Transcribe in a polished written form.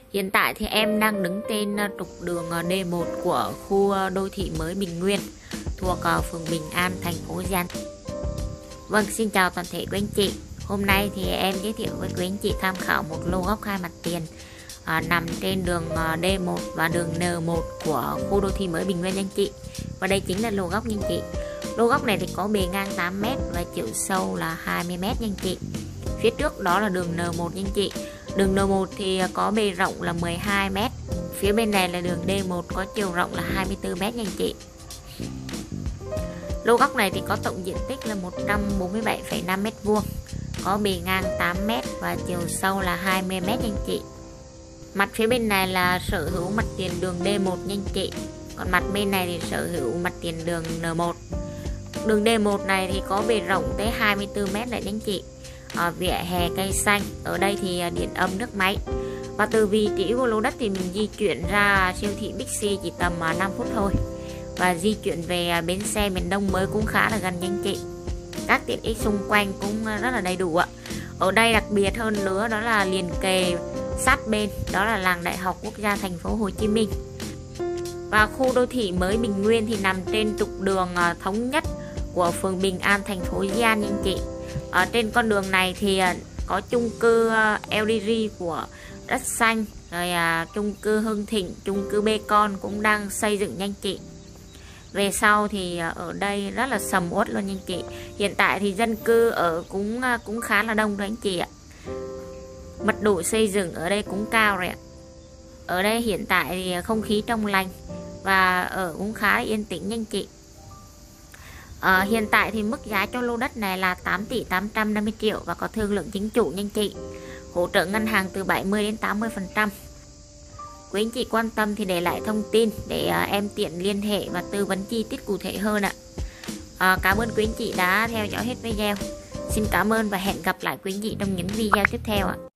Hiện tại thì em đang đứng trên trục đường D1 của khu đô thị mới Bình Nguyên thuộc phường Bình An, thành phố Di An. Vâng, xin chào toàn thể quý anh chị. Hôm nay thì em giới thiệu với quý anh chị tham khảo một lô góc hai mặt tiền nằm trên đường D1 và đường N1 của khu đô thị mới Bình Nguyên anh chị. Và đây chính là lô góc nha anh chị. Lô góc này thì có bề ngang 8m và chiều sâu là 20m nha anh chị. Phía trước đó là đường N1 nha anh chị. Đường N1 thì có bề rộng là 12m. Phía bên này là đường D1 có chiều rộng là 24m nha anh chị. Lô góc này thì có tổng diện tích là 147,5m², có bề ngang 8m và chiều sâu là 20m nha anh chị. Mặt phía bên này là sở hữu mặt tiền đường D1 nha anh chị. Còn mặt bên này thì sở hữu mặt tiền đường N1. Đường D1 này thì có bề rộng tới 24m lại nha anh chị. Vỉa hè cây xanh, ở đây thì điện âm nước máy. Và từ vị trí của lô đất thì mình di chuyển ra siêu thị Bixi chỉ tầm 5 phút thôi. Và di chuyển về bến xe miền Đông mới cũng khá là gần nha anh chị. Các tiện ích xung quanh cũng rất là đầy đủ ạ. Ở đây đặc biệt hơn nữa đó là liền kề sát bên, đó là làng Đại học Quốc gia thành phố Hồ Chí Minh. Và khu đô thị mới Bình Nguyên thì nằm trên trục đường thống nhất của phường Bình An, thành phố Di An nha anh chị. Ở trên con đường này thì có chung cư LDG của Đất Xanh, rồi chung cư Hưng Thịnh, chung cư Bacon cũng đang xây dựng nha anh chị. Về sau thì ở đây rất là sầm uất luôn nha anh chị. Hiện tại thì dân cư ở cũng khá là đông rồi anh chị ạ. Mật độ xây dựng ở đây cũng cao rồi ạ. Ở đây hiện tại thì không khí trong lành và ở cũng khá yên tĩnh nha anh chị. Hiện tại thì mức giá cho lô đất này là 8.850.000.000 và có thương lượng chính chủ nha anh chị. Hỗ trợ ngân hàng từ 70 đến 80%. Quý anh chị quan tâm thì để lại thông tin để em tiện liên hệ và tư vấn chi tiết cụ thể hơn ạ. Cảm ơn quý anh chị đã theo dõi hết video. Xin cảm ơn và hẹn gặp lại quý anh chị trong những video tiếp theo ạ.